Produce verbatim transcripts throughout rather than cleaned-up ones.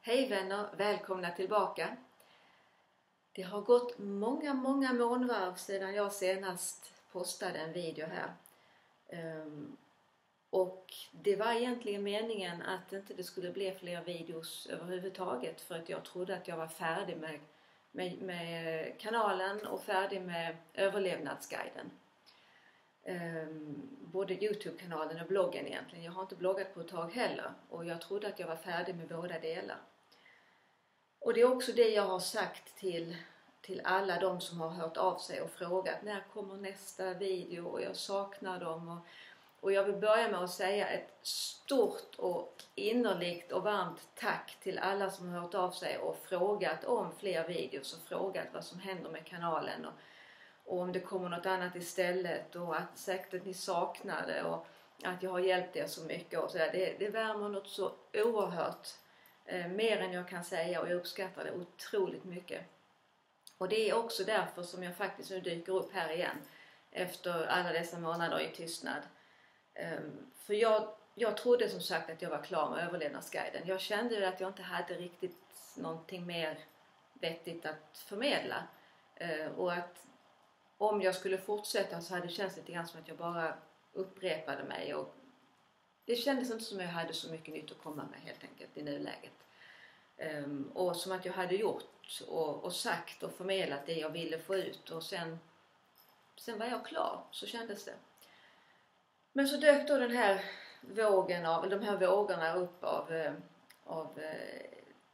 Hej vänner, välkomna tillbaka. Det har gått många, många månvarv sedan jag senast postade en video här. Um, och det var egentligen meningen att inte det skulle bli fler videos överhuvudtaget. För att jag trodde att jag var färdig med, med, med kanalen och färdig med överlevnadsguiden. Um, både Youtube-kanalen och bloggen egentligen. Jag har inte bloggat på ett tag heller. Och jag trodde att jag var färdig med båda delar. Och det är också det jag har sagt till, till alla de som har hört av sig och frågat när kommer nästa video, och jag saknar dem. Och, och jag vill börja med att säga ett stort och innerligt och varmt tack till alla som har hört av sig och frågat om fler videos och frågat vad som händer med kanalen och, och om det kommer något annat istället, och att säkert att ni saknar det och att jag har hjälpt er så mycket. Och så där. Det, det värmer något så oerhört. Eh, mer än jag kan säga, och jag uppskattar det otroligt mycket. Och det är också därför som jag faktiskt nu dyker upp här igen efter alla dessa månader i tystnad. Eh, för jag, jag trodde som sagt att jag var klar med överlevnadsguiden. Jag kände ju att jag inte hade riktigt någonting mer vettigt att förmedla. Eh, och att om jag skulle fortsätta så hade det känts lite grann som att jag bara upprepade mig, och det kändes inte som att jag hade så mycket nytt att komma med helt enkelt i nuläget. Um, och som att jag hade gjort och, och sagt och förmedlat det jag ville få ut, och sen, sen var jag klar, så kändes det. Men så dök då den här vågen av, de här vågorna upp av, av eh,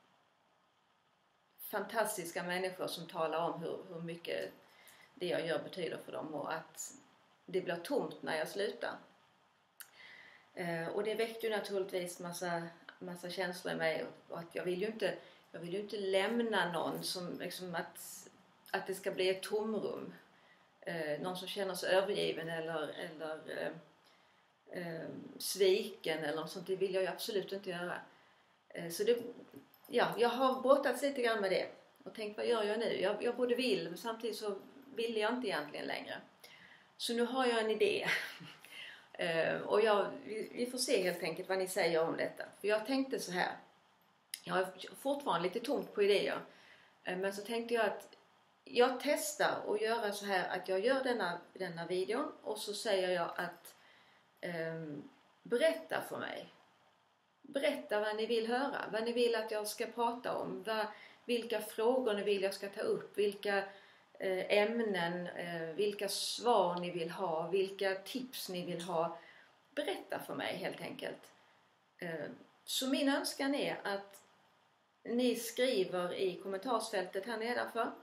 fantastiska människor som talar om hur, hur mycket det jag gör betyder för dem, och att det blir tomt när jag slutar. Eh, och det väckte ju naturligtvis massa, massa känslor i mig, och att jag vill ju inte, jag vill ju inte lämna någon som liksom att, att det ska bli ett tomrum. Eh, någon som känner sig övergiven eller, eller eh, eh, sviken eller något sånt, det vill jag ju absolut inte göra. Eh, så det, ja, jag har brottats lite grann med det och tänkt, vad gör jag nu? Jag, jag både vill, men samtidigt så vill jag inte egentligen längre. Så nu har jag en idé. Uh, och jag, vi, vi får se helt enkelt vad ni säger om detta. För jag tänkte så här. Jag har fortfarande lite tomt på idéer. Uh, men så tänkte jag att jag testar att göra så här att jag gör denna, denna videon. Och så säger jag att um, berätta för mig. Berätta vad ni vill höra. Vad ni vill att jag ska prata om. Vad, vilka frågor ni vill jag ska ta upp. Vilka ämnen, vilka svar ni vill ha, vilka tips ni vill ha. Berätta för mig helt enkelt. Så min önskan är att ni skriver i kommentarsfältet här nedanför.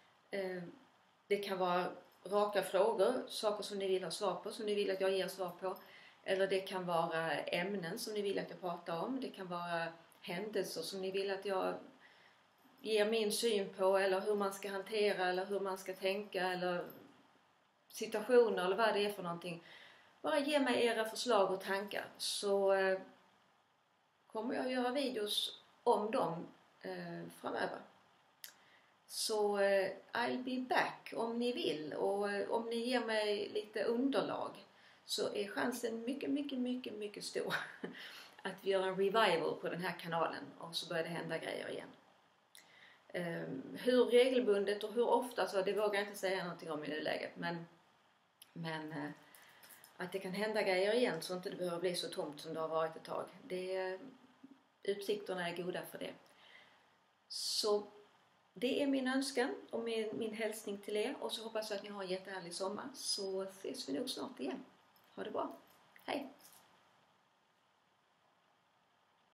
Det kan vara raka frågor, saker som ni vill ha svar på, som ni vill att jag ger svar på. Eller det kan vara ämnen som ni vill att jag pratar om. Det kan vara händelser som ni vill att jag ger min syn på, eller hur man ska hantera, eller hur man ska tänka, eller situationer, eller vad det är för någonting. Bara ge mig era förslag och tankar, så eh, kommer jag göra videos om dem eh, framöver. Så eh, I'll be back om ni vill, och eh, om ni ger mig lite underlag så är chansen mycket, mycket, mycket, mycket stor att vi gör en revival på den här kanalen, och så börjar det hända grejer igen. Um, hur regelbundet och hur ofta, så det vågar jag inte säga någonting om i nuläget, men, men uh, att det kan hända grejer igen så inte det behöver bli så tomt som det har varit ett tag. Det, uh, utsikterna är goda för det. Så det är min önskan och min, min hälsning till er, och så hoppas jag att ni har en jättehärlig sommar, så ses vi nog snart igen. Ha det bra. Hej!